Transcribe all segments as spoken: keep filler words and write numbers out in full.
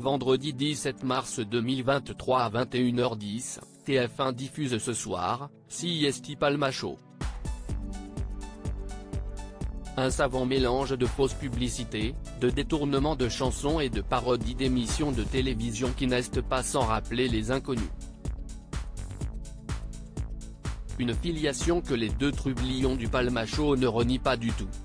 Vendredi dix-sept mars deux mille vingt-trois à vingt et une heures dix, T F un diffuse ce soir, C I S T Palma Show. Un savant mélange de fausses publicités, de détournements de chansons et de parodies d'émissions de télévision qui n'est pas sans rappeler Les Inconnus. Une filiation que les deux trublions du Palma Show ne renient pas du tout.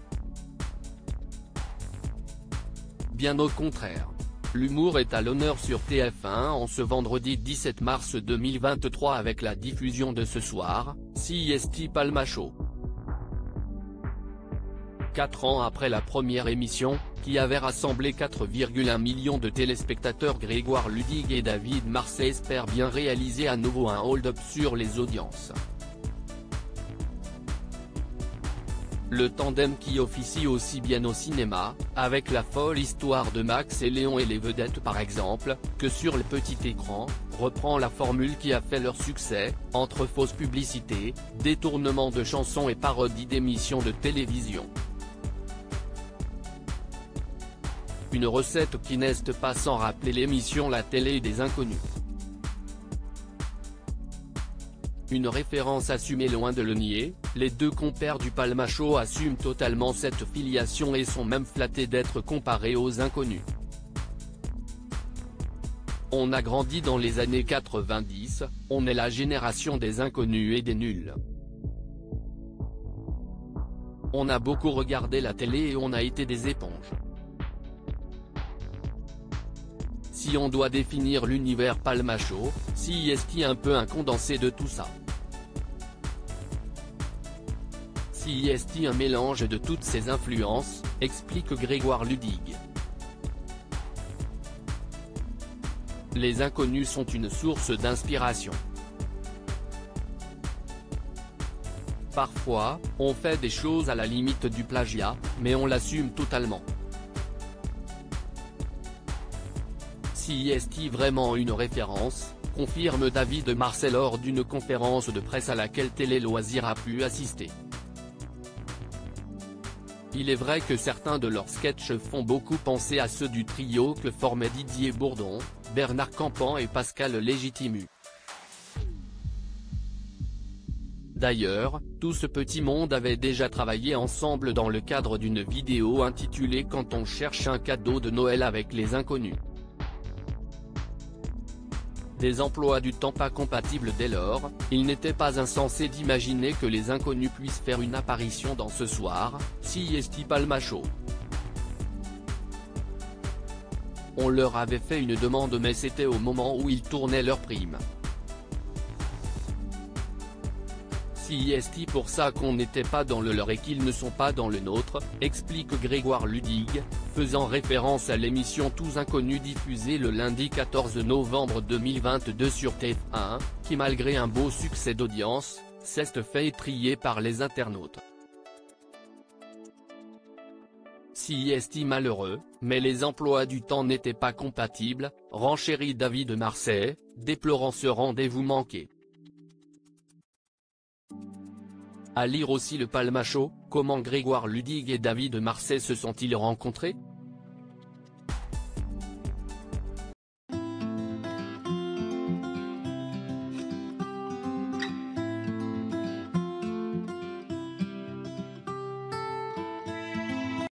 Bien au contraire. L'humour est à l'honneur sur T F un en ce vendredi dix-sept mars deux mille vingt-trois avec la diffusion de ce soir, C I S T Palma Show. Quatre ans après la première émission, qui avait rassemblé quatre virgule un millions de téléspectateurs, Grégoire Ludig et David Marsay espèrent bien réaliser à nouveau un hold-up sur les audiences. Le tandem qui officie aussi bien au cinéma, avec La folle histoire de Max et Léon et les vedettes par exemple, que sur le petit écran, reprend la formule qui a fait leur succès, entre fausses publicités, détournements de chansons et parodies d'émissions de télévision. Une recette qui n'est pas sans rappeler l'émission La télé des inconnus. Une référence assumée loin de le nier, les deux compères du Palma Show assument totalement cette filiation et sont même flattés d'être comparés aux inconnus. On a grandi dans les années quatre-vingt-dix, on est la génération des inconnus et des nuls. On a beaucoup regardé la télé et on a été des éponges. Si on doit définir l'univers Palma Show, C I S T un peu un condensé de tout ça. C I S T un mélange de toutes ces influences, explique Grégoire Ludig. Les inconnus sont une source d'inspiration. Parfois, on fait des choses à la limite du plagiat, mais on l'assume totalement. C I S T vraiment une référence, confirme David Marsay lors d'une conférence de presse à laquelle Télé Loisirs a pu assister. Il est vrai que certains de leurs sketchs font beaucoup penser à ceux du trio que formaient Didier Bourdon, Bernard Campan et Pascal Légitimu. D'ailleurs, tout ce petit monde avait déjà travaillé ensemble dans le cadre d'une vidéo intitulée Quand on cherche un cadeau de Noël avec les inconnus. Des emplois du temps pas compatibles dès lors, il n'était pas insensé d'imaginer que les inconnus puissent faire une apparition dans ce soir, C I S T Palma Show. On leur avait fait une demande mais c'était au moment où ils tournaient leur prime. C I S T pour ça qu'on n'était pas dans le leur et qu'ils ne sont pas dans le nôtre, explique Grégoire Ludig, faisant référence à l'émission Tous Inconnus diffusée le lundi quatorze novembre deux mille vingt-deux sur T F un, qui malgré un beau succès d'audience, s'est fait étriller par les internautes. C I S T malheureux, mais les emplois du temps n'étaient pas compatibles, renchérit David Marsay, déplorant ce rendez-vous manqué. À lire aussi le Palma Show, comment Grégoire Ludig et David Marsay se sont-ils rencontrés ?